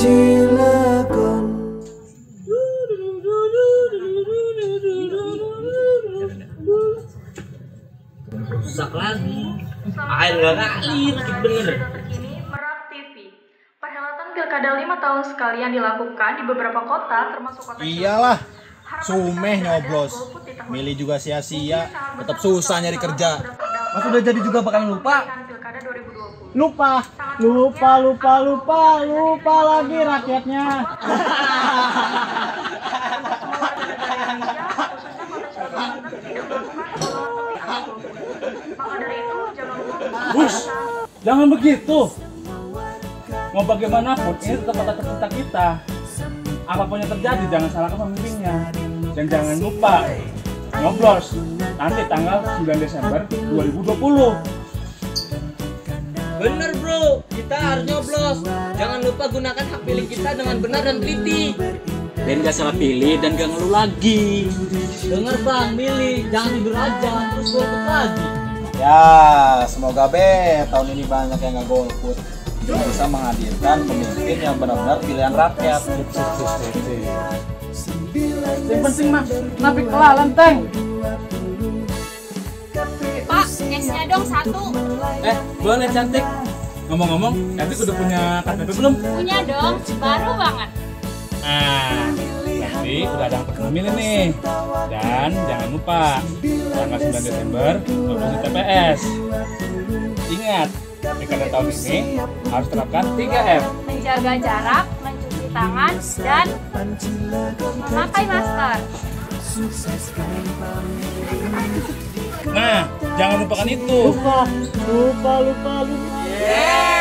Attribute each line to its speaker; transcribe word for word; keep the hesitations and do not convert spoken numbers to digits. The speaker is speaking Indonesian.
Speaker 1: Cilegon.
Speaker 2: Rusak lagi. Air nggak ngalir, bener.
Speaker 3: Terkini Merak T V. Perhelatan pilkada lima tahun sekali yang dilakukan di beberapa kota, termasuk kota.
Speaker 4: Iyalah, sumeh nyoblos. Milih juga sia-sia, tetap susah nyari kerja.
Speaker 5: Mas udah jadi juga bakalan lupa.
Speaker 6: Lupa, lupa, lupa, lupa, lupa lagi rakyatnya. Bus, jangan begitu. Mau bagaimanapun, ini tetap kota tercinta kita. Apapun yang terjadi, jangan salahkan pemimpinnya. Dan jangan lupa, nyoblos nanti tanggal sembilan Desember dua ribu dua puluh.
Speaker 2: Bener bro, kita harus nyoblos. Jangan lupa gunakan hak pilih kita dengan benar dan teliti. Dan gak salah pilih dan gak ngeluh lagi. Dengar bang, milih, jangan tidur aja, terus golput lagi.
Speaker 4: Ya, semoga be tahun ini banyak yang nggak golput. Dan bisa menghadirkan pemimpin yang benar-benar pilihan rakyat.
Speaker 6: Yang penting mah, napi kelalan teng.
Speaker 7: Pak, esnya dong satu.
Speaker 6: Eh, boleh cantik. Ngomong-ngomong, cantik udah punya K T P belum?
Speaker 7: Punya dong, baru banget.
Speaker 6: Ah, nanti udah ada yang memilih nih. Dan jangan lupa, tanggal sembilan Desember, nyoblos di T P S. Ingat, pilkada tahun ini harus terapkan tiga M.
Speaker 7: Menjaga jarak, mencuci tangan, dan memakai masker.
Speaker 6: Nah, jangan lupakan itu. Lupa, lupa, lupa, lupa.
Speaker 2: Yeah.